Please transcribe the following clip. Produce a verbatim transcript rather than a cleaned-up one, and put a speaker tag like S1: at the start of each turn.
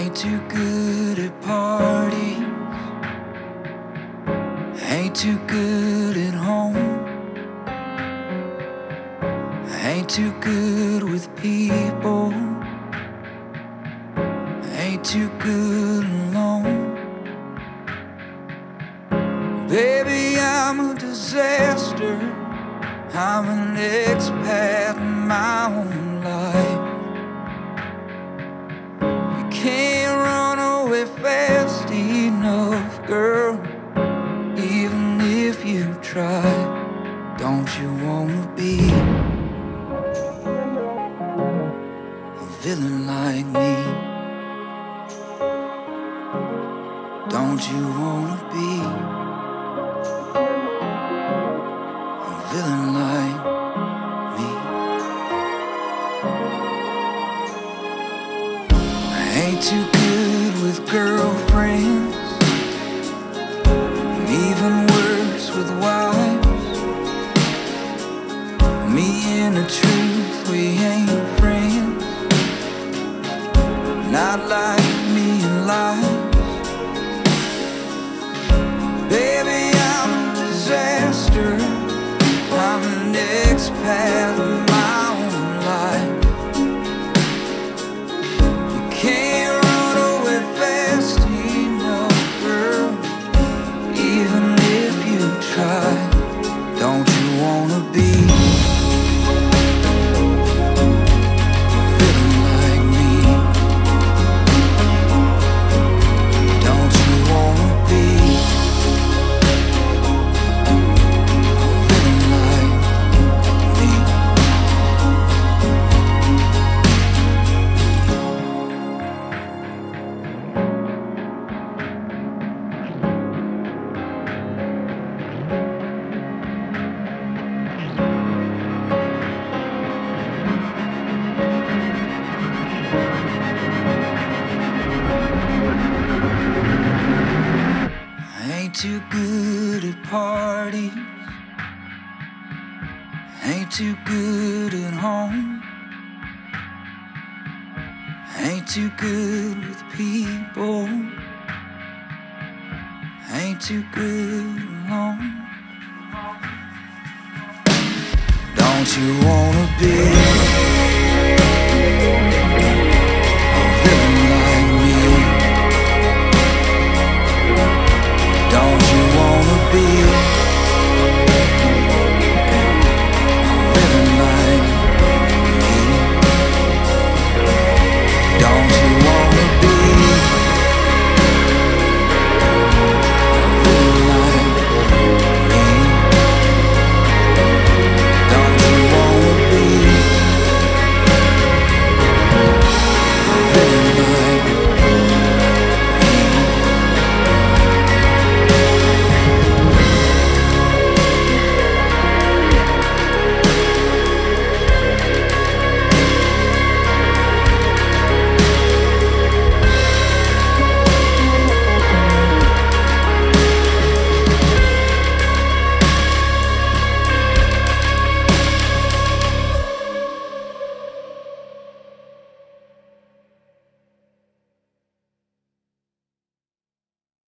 S1: Ain't too good at parties, ain't too good at home, ain't too good with people, ain't too good alone. Baby, I'm a disaster, I'm an expat in my own life. You can't run away fast enough, girl, even if you try. Don't you wanna be a villain like me? Don't you wanna be a villain like me? I ain't too good with girlfriends, and even worse with wives. Me and the truth, we ain't friends, not like me and lies. Baby, I'm a disaster, I'm an expat in my own life. You can't run away fast enough, girl, even if you try. Don't you wanna be a villain like me? Don't you wanna be a villain like me? I ain't too good at parties, ain't too good at home, ain't too good with people, ain't too good alone. Don't you wanna be